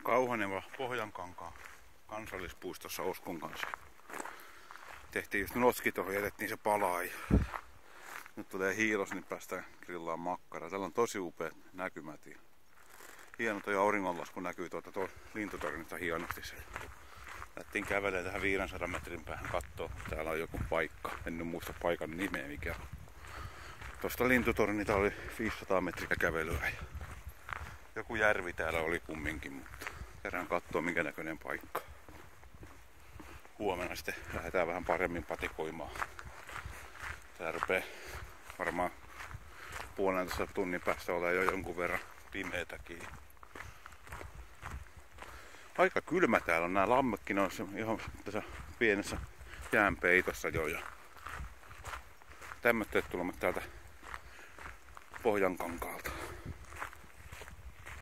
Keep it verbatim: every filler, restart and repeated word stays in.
Kauhaneva Pohjankankaan kansallispuistossa Oskun kanssa. Tehtiin just notski tuohon, jätettiin se palaa. Ja nyt tulee hiilos, niin päästään grillaan makkaraa. Täällä on tosi upeat näkymät. Ja hieno toi auringonlasku näkyy tuolta tuo lintutornista hienosti. Lähtiin kävelemään tähän viisisataa metrin päähän kattoo. Täällä on joku paikka. En nyt muista paikan nimeä mikä. Tuosta lintutornita oli viisisataa metriä kävelyä. Ja joku järvi täällä oli kumminkin, mutta käydään kattoo minkä näköinen paikka. Huomenna sitten lähdetään vähän paremmin patikoimaan. Tää rupee varmaan puolentoista tunnin päästä olemaan jo jonkun verran pimeetäkin. Aika kylmä täällä on. Nää lammetkin on ihan tässä pienessä jäänpeitossa jo. Ja tämmötteet tulemat täältä Pohjankankaalta.